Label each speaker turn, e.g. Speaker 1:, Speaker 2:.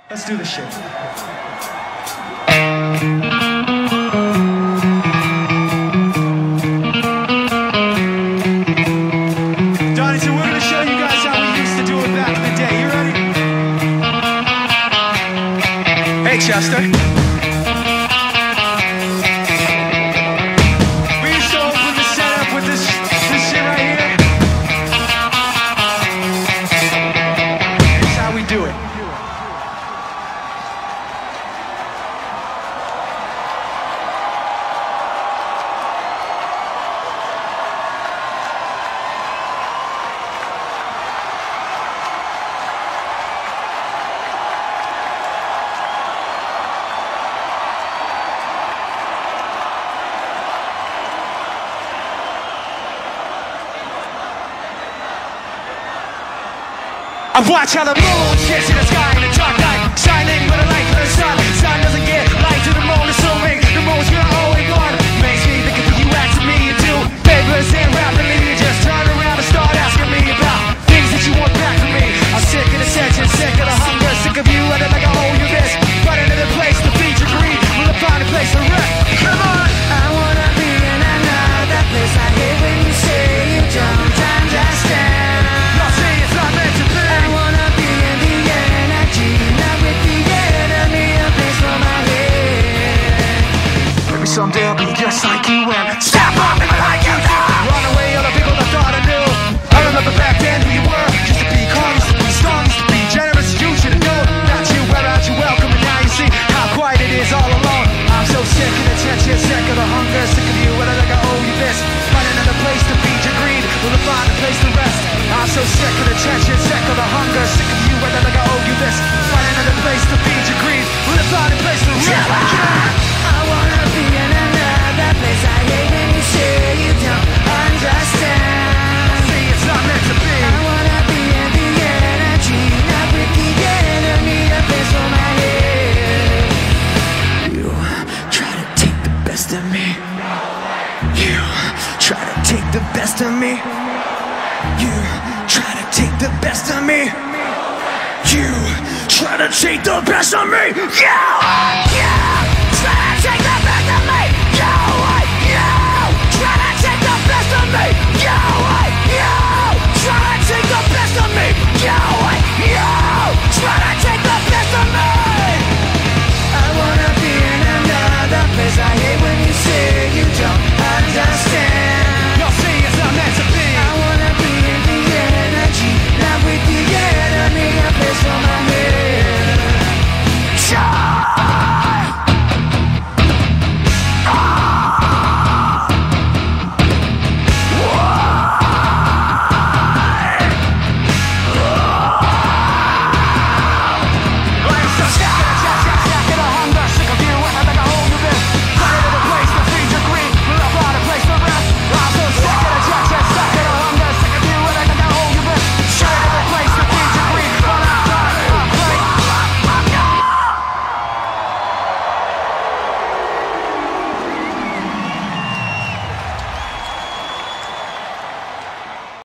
Speaker 1: Let's do this shit. Donington, we're gonna show you guys how we used to do it back in the day. You ready? Hey, Chester. We used to open the setup with this shit right here. Here's how we do it. I watch how the moon sits in the sky in the dark night, shining with a light for the sun. Sun doesn't get light to the moon, assuming the moon's gonna always gone. Makes me think of what you ask me to do. Papers and rapidly, you just turn around and start asking me about things that you want back from me. I'm sick of the attention, sick of the hunger, sick of you, and I'm like I owe you this. Running to the place to feed your greed, we'll find a place to rest. Come on!
Speaker 2: I wanna be in another place. I hate when you say you don't understand.
Speaker 1: Y'all say it's not meant to be.
Speaker 2: I wanna be in the energy, not with the enemy, a place for my head.
Speaker 1: Maybe someday I'll be just like you and step up and like you do. Run away all the people I thought I knew. I remember back then who you were. Used to be calm, used to be strong, used to be generous. You should have known. Not you, where out you welcome, and now you see how quiet it is all alone. I'm so sick of the tension, sick of the hunger, sick of you, and I like I owe you this. Find another place to feed your greed, we'll find a place to rest. I'm so sick of the tension, sick of the hunger, sick of you, and I like I owe you this. Find another place to feed your greed, we'll find a place to rest.
Speaker 2: I wanna be in another place. I hate when you say you don't understand.
Speaker 1: See, it's not meant to be.
Speaker 2: I wanna be in the energy, not with the enemy, a place for my head. You try to take the best of me. You try to take the best of me. You try to take the best of me. You try to take the best of me. You try to take the best of me. You try to take the best of me. You try to take the best of me. You try to